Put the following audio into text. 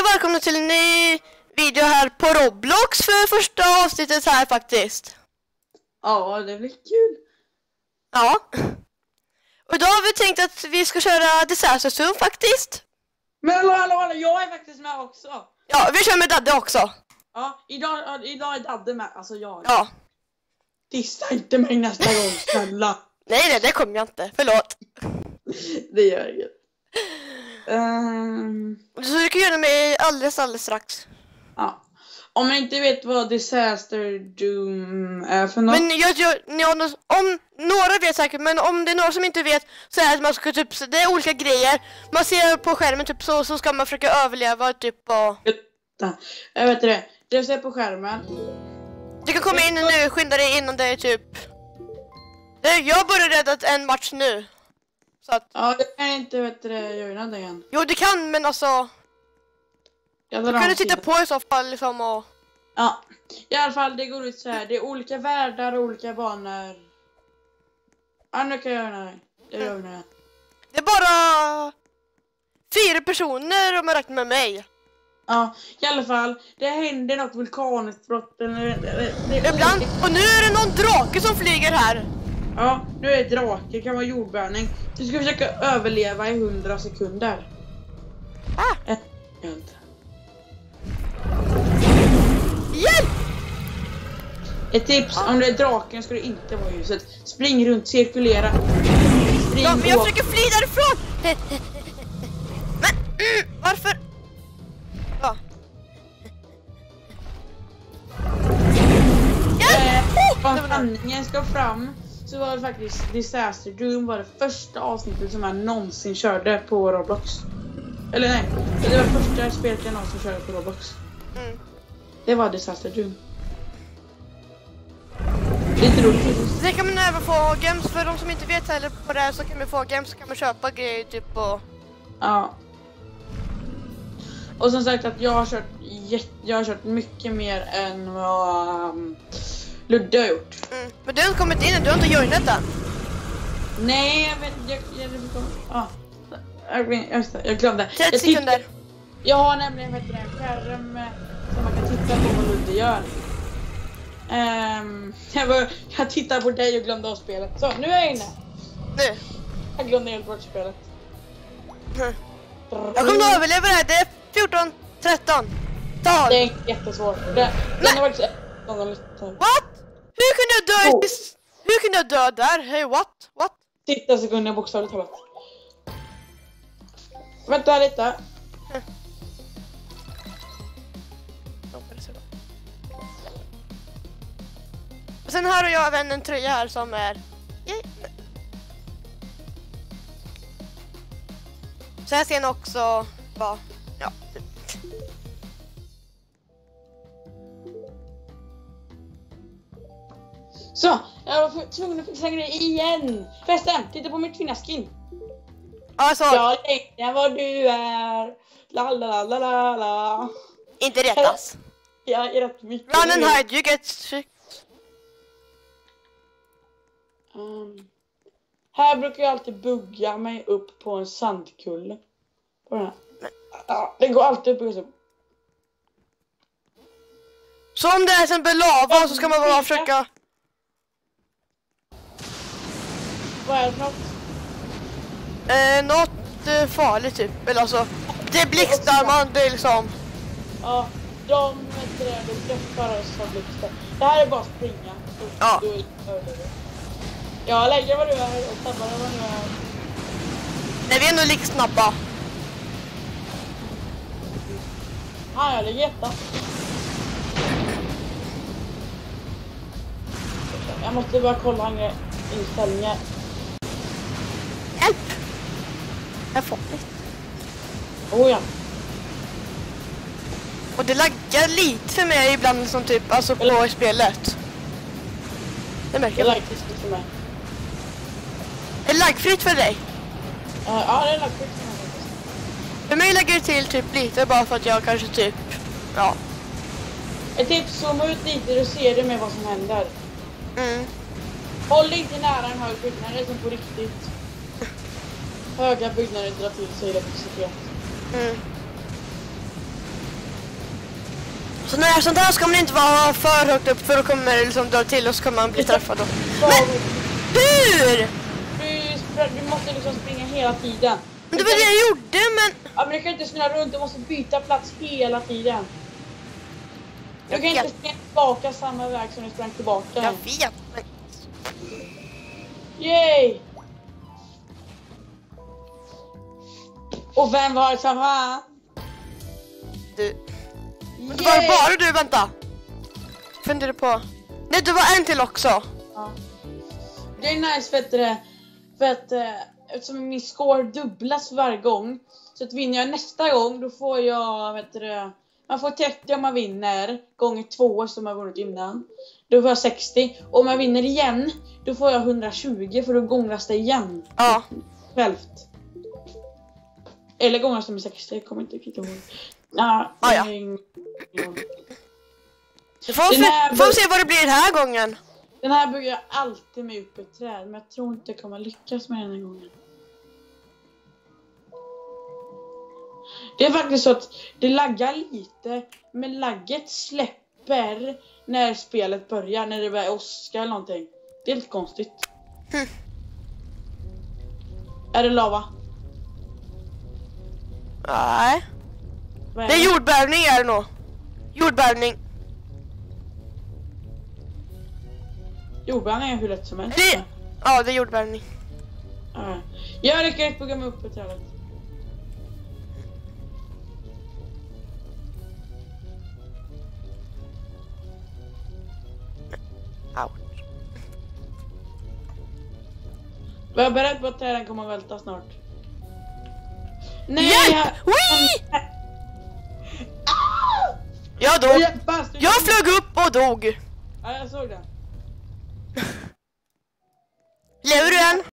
välkomna till en ny video här på Roblox för första avsnittet här faktiskt. Ja, det blir kul. Ja. Och idag har vi tänkt att vi ska köra Disaster Zone faktiskt. Men hallå, jag är faktiskt med också. Ja, vi kör med Dadde också. Ja, idag är Dadde med, alltså jag. Ja. Dissa inte mig nästa gång, snälla. Nej, det kommer jag inte. Förlåt. Det gör inget. Så du kan göra mig alldeles strax. Ja. Om man inte vet vad Disaster Doom är för något. Men om några vet säkert, men om det är några som inte vet så är det att man ska typ, det är olika grejer. Man ser på skärmen typ så ska man försöka överleva typ och... Jag vet det. Det ser på skärmen. Du kan komma in nu, skynda dig innan det är typ... Jag börjar rädda en match nu. Så att... Ja, jag kan inte göra det igen. Jo, du kan, men alltså... Du kan du titta på i så fall liksom och... Ja, i alla fall det går ut så här. Det är olika världar och olika banor. Ja, nu kan jag göra det. Det gör det. Det är bara... 4 personer om jag räknar med mig. Ja, i alla fall. Det händer något vulkanutbrott. Ibland. Och nu är det någon drake som flyger här. Ja, nu är det drake. Det kan vara jordbärning. Du ska försöka överleva i 100 sekunder. Hjälp! Ett tips, om det är draken ska du inte vara i huset. Spring runt, cirkulera. Spring ja, men jag försöker fly därifrån. Men, varför? Ja. Om sanningen ska fram så var det faktiskt Disaster Doom var det första avsnittet som jag någonsin körde på Roblox. Eller nej, det var det första spelet jag någonsin körde på Roblox. Det var Disaster Doom. Lite roligt. Sen kan man även få games, för de som inte vet heller på det här så kan man få games, så kan man köpa grejer typ på... Ja. Och som sagt att jag har kört mycket mer än vad Ludde har gjort. Men du har inte kommit in, du har inte joinat den. Nej, jag glömde. 30 sekunder. Jag har nämligen en skärm som man kan titta på vad Ludde gör. Jag tittar på dig och glömde av spelet. Så, nu är jag inne. Nu. Jag glömde helt bort spelet. Jag kommer att överleva det här. Det är 14, 13. Ta. Det är jättesvårt. Den har varit... What? Hur kunde jag dö? Hur kunde jag dö där? Hey, what? Titta sekunder bokstavligt talat. Vänta lite. Och sen här har jag även en tröja här som är... Så här ser den också... Ja. Så, jag var tvungen att fixa grejer igen. Förresten, titta på mitt fina skin. Alltså... Jag längtar vad du är. La la la la la. Inte rättas. Jag är rätt mycket. Run and hide, you get shit. Här brukar jag alltid bugga mig upp på en sandkulle. På den här. Ja, det går alltid upp och så. Så om det är exempel lava så ska man bara försöka... Vad är det för något? Något farligt typ. Eller alltså, det blixtar man, det är liksom... Ja, de träffar oss som blixtar. Det här är bara att springa. Ja. Jag lägger vad du är och snabbare vad du är. Nej, vi är ändå lika snabba. Ja, jag lägger etta. Jag måste bara kolla en inställningar. Hjälp! Jag får farligt. Oh ja. Och det laggar lite för mig ibland som typ, alltså på spelet. Det märker jag faktiskt. För mig. Är det laggfritt för dig? Ja, det är laggfritt för mig. För mig lägger det till typ lite bara för att jag kanske typ, ja. Ett tips, zooma ut lite och ser du med vad som händer. Håll inte nära en hög byggnad, det är som på riktigt. Höga byggnader drar till sig elektricitet. Så när sånt här ska man inte vara för högt upp, för då kommer det liksom dra till och så kan man bli träffad då. Men hur? Du måste liksom springa hela tiden. Men det var det jag gjorde, men... Ja, men du kan inte snurra runt, du måste byta plats hela tiden. Du kan inte springa tillbaka samma väg som du sprang tillbaka. Jag vet, men... Yay! Och vem var det som var? Du... Men det var bara du, vänta. Funderar på... Nej, det var en till också. Ja. Det är nice för att eftersom min score dubblas varje gång. Så att vinner jag nästa gång, då får jag, man får 30 om man vinner. Gånger 2 som jag vunnit innan. Då får jag 60. Och om jag vinner igen, då får jag 120 för då gångras det igen. Ja. Självt. Eller gångras det med 60, jag kommer inte riktigt ihåg. Ja. Vi får se vad det blir den här gången. Den här bygger jag alltid med upp ett träd, men jag tror inte jag kommer lyckas med den här gången. Det är faktiskt så att det laggar lite, men lagget släpper när spelet börjar, när det börjar åska eller någonting. Det är lite konstigt. Är det lava? Nej. Det är jordbävning är det nog. Jordbävning. Jordbävning är hur lätt som helst. Ja, det är jordbävning. Jag lyckades bygga mig upp på trädet. Ouch. Var jag beredd på att träden kommer att välta snart? Nej! Hjälp! Jag dog. Jag flög upp och dog. Ja, jag såg det. Lever du än?